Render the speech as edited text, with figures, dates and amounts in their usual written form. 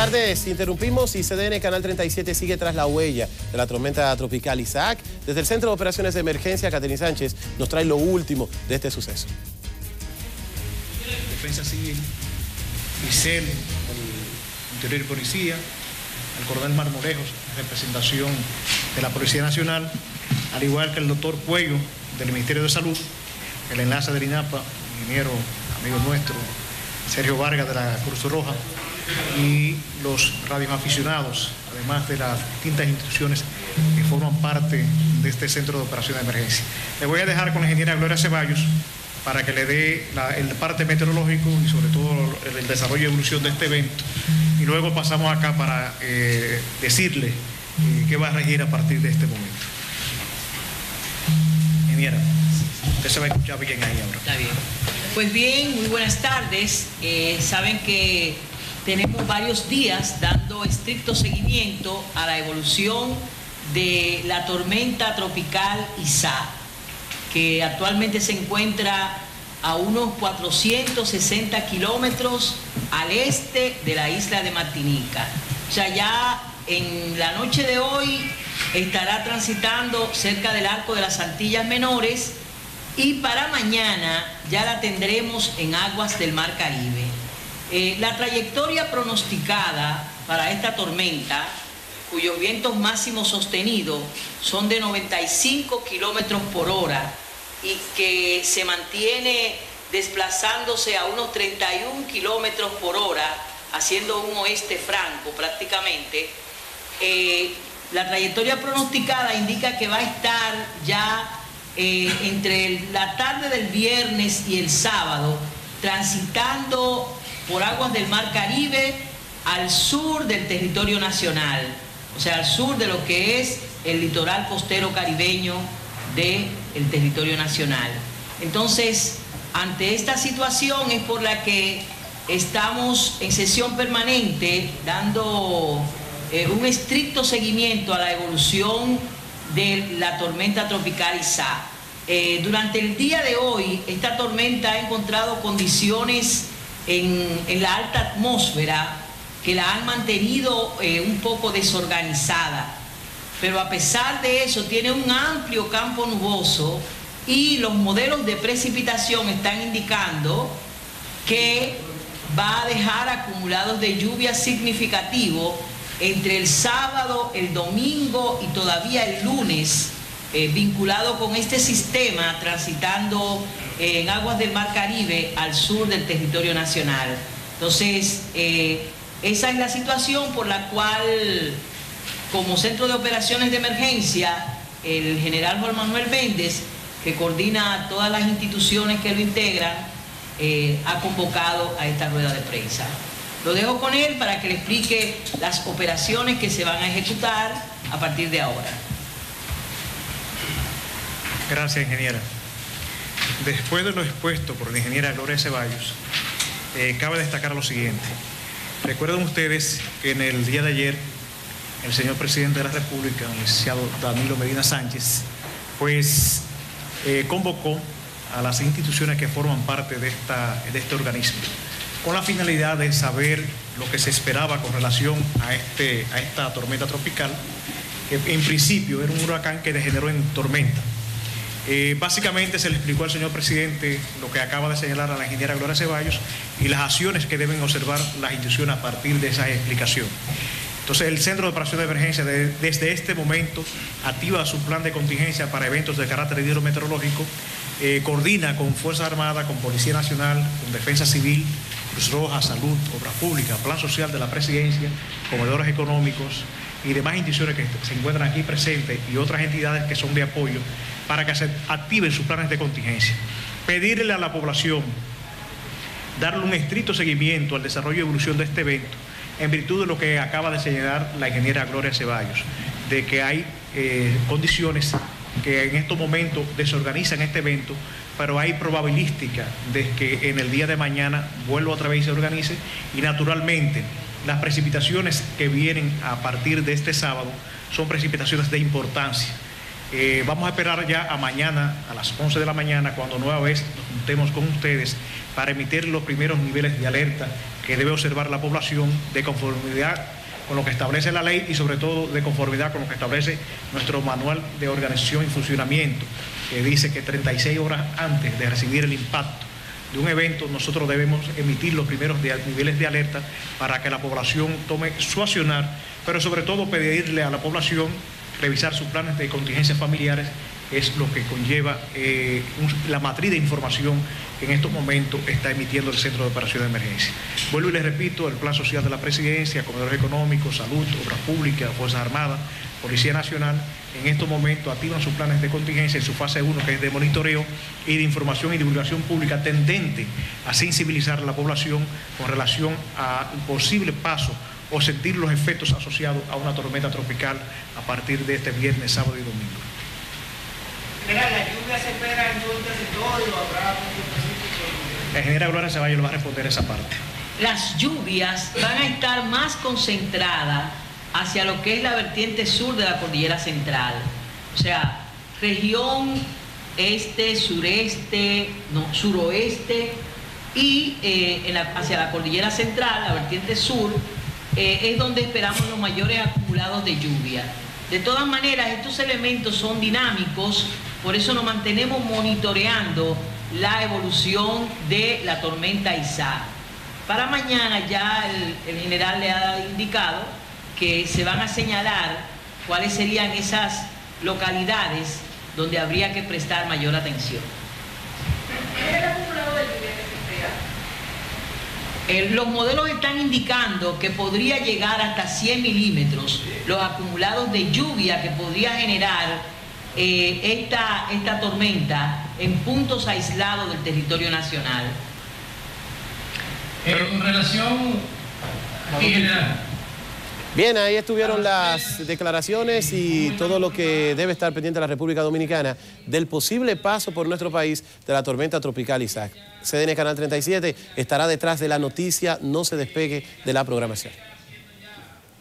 tardes, interrumpimos y CDN Canal 37 sigue tras la huella de la tormenta tropical Isaac. Desde el Centro de Operaciones de Emergencia, Catherine Sánchez nos trae lo último de este suceso. Defensa Civil, ICEL, el Interior y Policía, el Coronel Marmolejos, representación de la Policía Nacional, al igual que el doctor Cuello del Ministerio de Salud, el enlace del INAPA, ingeniero, amigo nuestro, Sergio Vargas de la Cruz Roja, y los radioaficionados, además de las distintas instituciones que forman parte de este Centro de Operaciones de Emergencia. Le voy a dejar con la ingeniera Gloria Ceballos para que le dé el parte meteorológico y sobre todo el desarrollo y evolución de este evento. Y luego pasamos acá para decirle qué va a regir a partir de este momento. Ingeniera, usted se va a escuchar bien ahí ahora. Está bien. Pues bien, muy buenas tardes. Saben que tenemos varios días dando estricto seguimiento a la evolución de la tormenta tropical Isaac, que actualmente se encuentra a unos 460 kilómetros al este de la isla de Martinica. O sea, ya en la noche de hoy estará transitando cerca del arco de las Antillas Menores y para mañana ya la tendremos en aguas del Mar Caribe. La trayectoria pronosticada para esta tormenta, cuyos vientos máximos sostenidos son de 95 kilómetros por hora y que se mantiene desplazándose a unos 31 kilómetros por hora, haciendo un oeste franco prácticamente, la trayectoria pronosticada indica que va a estar ya entre la tarde del viernes y el sábado, transitando por aguas del Mar Caribe al sur del territorio nacional, o sea, al sur de lo que es el litoral costero caribeño del territorio nacional. Entonces, ante esta situación es por la que estamos en sesión permanente dando un estricto seguimiento a la evolución de la tormenta tropical Isaac. Durante el día de hoy, esta tormenta ha encontrado condiciones en la alta atmósfera que la han mantenido un poco desorganizada, pero a pesar de eso tiene un amplio campo nuboso y los modelos de precipitación están indicando que va a dejar acumulados de lluvia significativos entre el sábado, el domingo y todavía el lunes, vinculado con este sistema transitando en aguas del Mar Caribe al sur del territorio nacional. Entonces, esa es la situación por la cual, como Centro de Operaciones de Emergencia, el general Juan Manuel Méndez, que coordina todas las instituciones que lo integran, ha convocado a esta rueda de prensa. Lo dejo con él para que le explique las operaciones que se van a ejecutar a partir de ahora. Gracias, ingeniera. Después de lo expuesto por la ingeniera Gloria Ceballos, cabe destacar lo siguiente. Recuerden ustedes que en el día de ayer, el señor presidente de la República, el licenciado Danilo Medina Sánchez, pues convocó a las instituciones que forman parte de este organismo, con la finalidad de saber lo que se esperaba con relación a esta tormenta tropical, que en principio era un huracán que degeneró en tormenta. Básicamente se le explicó al señor presidente lo que acaba de señalar a la ingeniera Gloria Ceballos y las acciones que deben observar las instituciones a partir de esa explicación. Entonces, el Centro de Operaciones de Emergencia desde este momento activa su plan de contingencia para eventos de carácter hidrometeorológico, coordina con Fuerzas Armadas, con Policía Nacional, con Defensa Civil, Cruz Roja, Salud, Obras Públicas, Plan Social de la Presidencia, comedores económicos y demás instituciones que se encuentran aquí presentes y otras entidades que son de apoyo para que se activen sus planes de contingencia. Pedirle a la población, darle un estricto seguimiento al desarrollo y evolución de este evento, en virtud de lo que acaba de señalar la ingeniera Gloria Ceballos, de que hay condiciones que en estos momentos desorganizan este evento, pero hay probabilística de que en el día de mañana vuelva otra vez y se organice, y naturalmente las precipitaciones que vienen a partir de este sábado son precipitaciones de importancia. Vamos a esperar ya a mañana, a las 11 de la mañana, cuando nueva vez nos juntemos con ustedes para emitir los primeros niveles de alerta que debe observar la población de conformidad con lo que establece la ley y sobre todo de conformidad con lo que establece nuestro manual de organización y funcionamiento, que dice que 36 horas antes de recibir el impacto de un evento nosotros debemos emitir los primeros niveles de alerta para que la población tome su accionar, pero sobre todo pedirle a la población revisar sus planes de contingencias familiares, es lo que conlleva la matriz de información que en estos momentos está emitiendo el Centro de Operaciones de Emergencia. Vuelvo y les repito, el Plan Social de la Presidencia, Comedores Económicos, Salud, Obras Públicas, Fuerzas Armadas, Policía Nacional, en estos momentos activan sus planes de contingencia en su fase 1, que es de monitoreo y de información y divulgación pública tendente a sensibilizar a la población con relación al posible paso o sentir los efectos asociados a una tormenta tropical a partir de este viernes, sábado y domingo. General, ¿la lluvia se espera en todo el territorio? ¿Habrá puntos específicos? La ingeniera Gloria Ceballos le va a responder esa parte. Las lluvias van a estar más concentradas hacia lo que es la vertiente sur de la cordillera central. O sea, región este, sureste, no, suroeste y hacia la cordillera central, la vertiente sur, es donde esperamos los mayores acumulados de lluvia. De todas maneras, estos elementos son dinámicos, por eso nos mantenemos monitoreando la evolución de la tormenta Isaac. Para mañana ya el general le ha indicado que se van a señalar cuáles serían esas localidades donde habría que prestar mayor atención. ¿Qué es el acumulado de lluvia que se espera? Los modelos están indicando que podría llegar hasta 100 milímetros los acumulados de lluvia que podría generar esta tormenta en puntos aislados del territorio nacional. Con relación aquí, general. Bien, ahí estuvieron las declaraciones y todo lo que debe estar pendiente la República Dominicana del posible paso por nuestro país de la tormenta tropical Isaac. CDN Canal 37 estará detrás de la noticia, no se despegue de la programación.